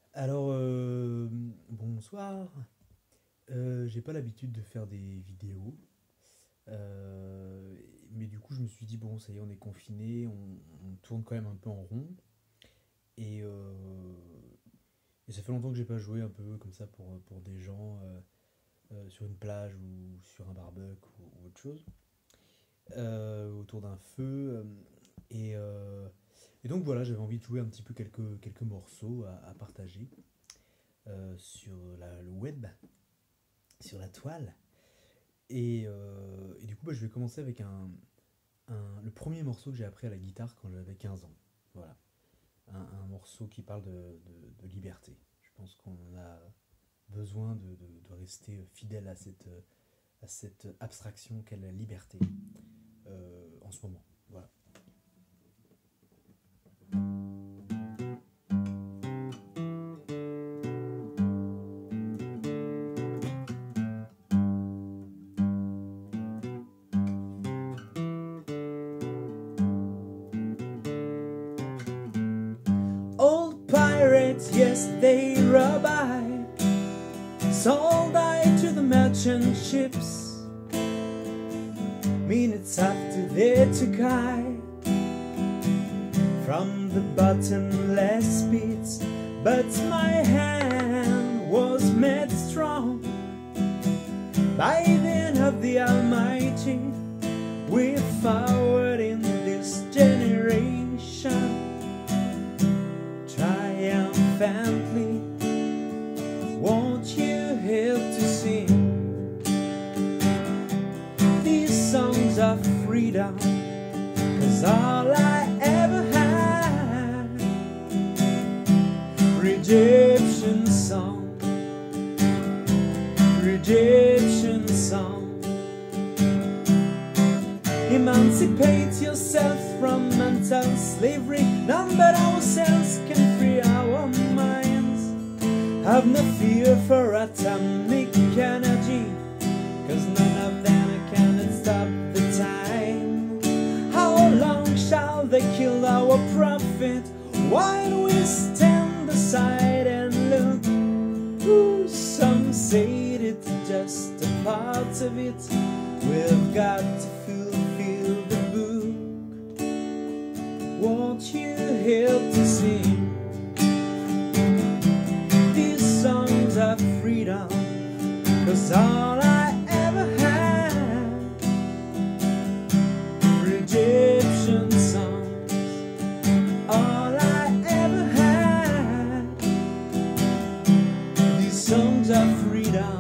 Alors, bonsoir. J'ai pas l'habitude de faire des vidéos, mais du coup, je me suis dit, bon, ça y est, on est confiné, on tourne quand même un peu en rond, et, euh, et ça fait longtemps que j'ai pas joué un peu comme ça pour des gens sur une plage ou sur un barbecue ou autre chose, autour d'un feu, et, euh, et donc voilà, j'avais envie de jouer un petit peu quelques morceaux à partager sur le web, sur la toile. Et du coup, je vais commencer avec le premier morceau que j'ai appris à la guitare quand j'avais 15 ans. Voilà. Un morceau qui parle de liberté. Je pense qu'on a besoin de rester fidèle à cette abstraction qu'est la liberté en ce moment. Voilà. Old pirates, yes, they rob I, sold I to the merchant ships. Minutes after they took I from the bottomless pits, but my hand was made strong by the hand of the Almighty. We're forward in this generation, triumphantly. Won't you help to sing these songs of freedom? 'Cause all I ever had, redemption song, redemption song. Emancipate yourself from mental slavery. None but ourselves can free our minds. Have no fear for atomic energy, 'cause none of them can stop the time. How long shall they kill our prophet while we stand aside and look? Ooh, some say it's just a part of it. We've got to fulfill the book. Won't you help to sing these songs of freedom? 'Cause all I ever had, redemption songs. All I ever had, these songs of freedom.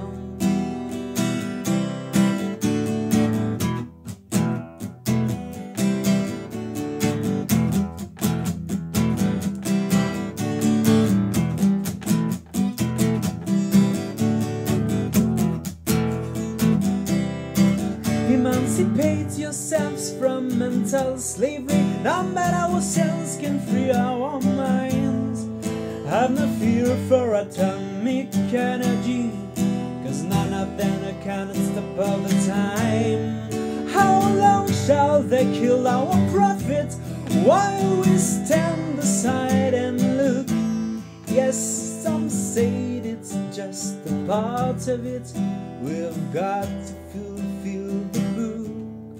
Emancipate yourselves from mental slavery. None but ourselves can free our minds. Have no fear for atomic energy, 'cause none of them can stop all the time. How long shall they kill our prophets while we stand aside and look? Yes, some say it's just a part of it. We've got to fulfill the book.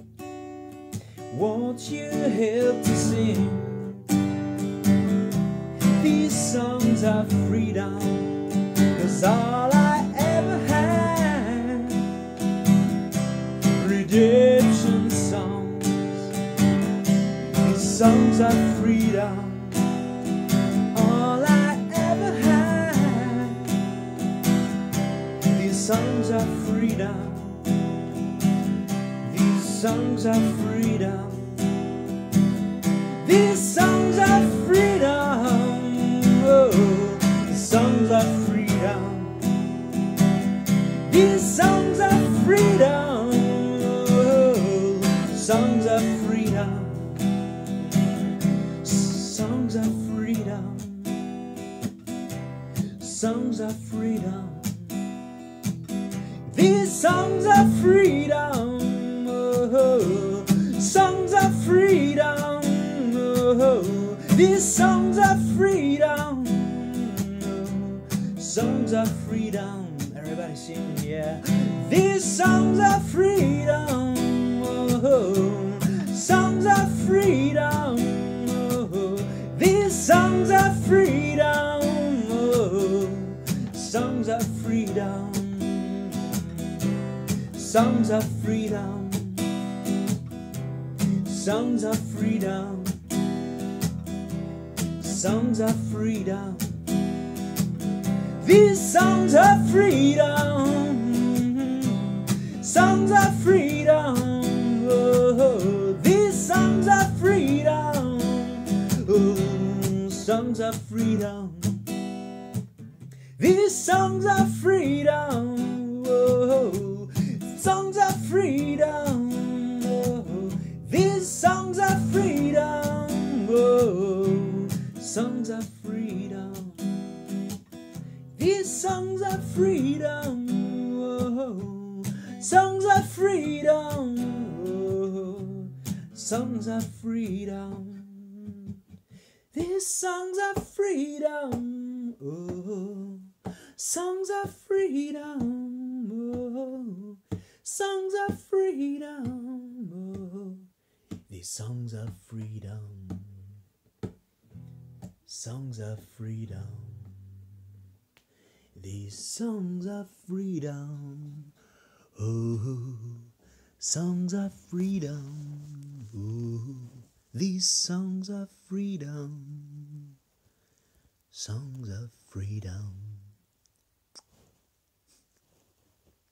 Won't you help to sing these songs of freedom? 'Cause all I ever had, redemption songs, these songs of freedom. All I ever had, these songs of freedom, these songs of freedom, these songs of freedom, oh, the songs of freedom, these songs of freedom, oh, songs of freedom, songs of freedom, songs of freedom, these songs of freedom, oh, songs of freedom, oh, these songs of freedom, songs of freedom. Everybody sing, yeah. These songs of freedom. Oh, songs of freedom. Oh, these songs of freedom. Oh, songs of freedom. Songs of freedom. Songs of freedom. Songs of freedom. These songs of freedom. Songs of freedom. Oh, these songs of freedom. Oh, songs of freedom. These songs of freedom. Oh, songs of freedom. Oh, these songs of freedom. Oh, songs of freedom. These songs of freedom. Oh, songs of freedom. Oh, songs of freedom. These songs of freedom. Oh, songs of freedom. Oh, songs of freedom. Oh, these songs of freedom. Songs of freedom. These songs of freedom. Oh, songs of freedom. Oh, these songs of freedom. Songs of freedom.